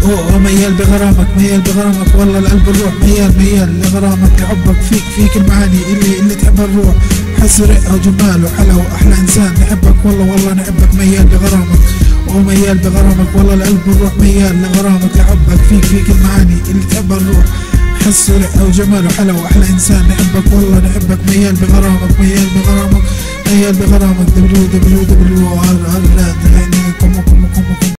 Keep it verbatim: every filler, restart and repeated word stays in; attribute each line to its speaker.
Speaker 1: ميال بغرامك ميال بغرامك والله القلب الروح ميال ميال لغرامك لحبك فيك فيك المعاني اللي اللي تحب الروح حس رقة وجمال وحلا واحلى انسان نحبك والله والله نحبك ميال بغرامك وميال بغرامك والله القلب الروح ميال لغرامك لحبك فيك فيك المعاني اللي تحب الروح حس رقة وجمال وحلا واحلى انسان نحبك والله نحبك ميال بغرامك ميال بغرامك ميال بغرامك دبليو دبليو دبليو ار ار